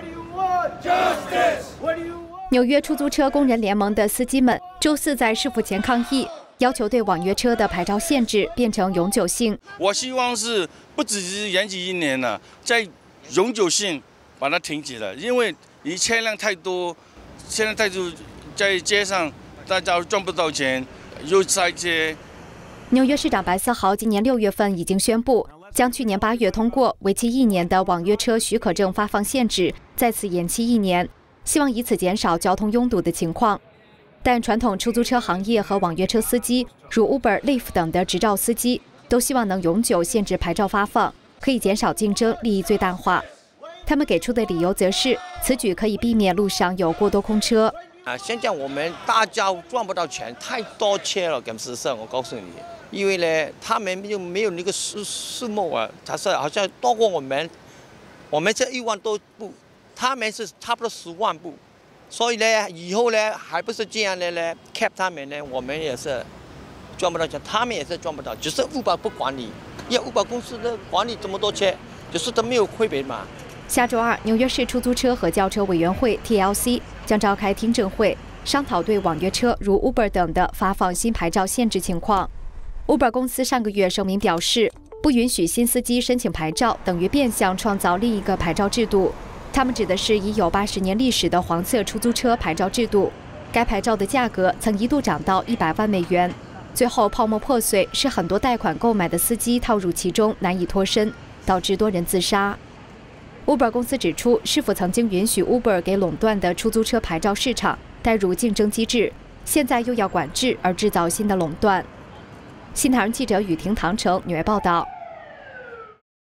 纽约出租车工人联盟的司机们周四在市府前抗议，要求对网约车的牌照限制变成永久性。 我希望是不只是延期1年了，在永久性把它停止了，因为你车辆太多，现在在街上大家赚不到钱，又塞车。 纽约市长白思豪今年6月份已经宣布，将去年8月通过为期1年的网约车许可证发放限制再次延期1年，希望以此减少交通拥堵的情况。但传统出租车行业和网约车司机，如 Uber、Lyft 等的执照司机，都希望能永久限制牌照发放，可以减少竞争，利益最大化。他们给出的理由则是，此举可以避免路上有过多空车。 现在我们大家赚不到钱，太多车了，跟事实我告诉你，因为呢，他们就没有那个数目啊，他是好像多过我们这1万多部，他们是差不多10万部。所以呢，以后呢，还不是这样的呢 ，cap 他们呢，我们也是赚不到钱，他们也是赚不到，只是Uber不管理，因为Uber公司的管理这么多车，就是都没有区别嘛。 下周2，纽约市出租车和轿车委员会 （TLC） 将召开听证会，商讨对网约车如 Uber 等的发放新牌照限制情况。Uber 公司上个月声明表示，不允许新司机申请牌照，等于变相创造另一个牌照制度。他们指的是已有80年历史的黄色出租车牌照制度。该牌照的价格曾一度涨到100万美元，最后泡沫破碎，使很多贷款购买的司机套入其中，难以脱身，导致多人自杀。Uber 公司指出，市府曾经允许 Uber 给垄断的出租车牌照市场带入竞争机制，现在又要管制而制造新的垄断。新唐人记者雨婷、唐城纽约报道。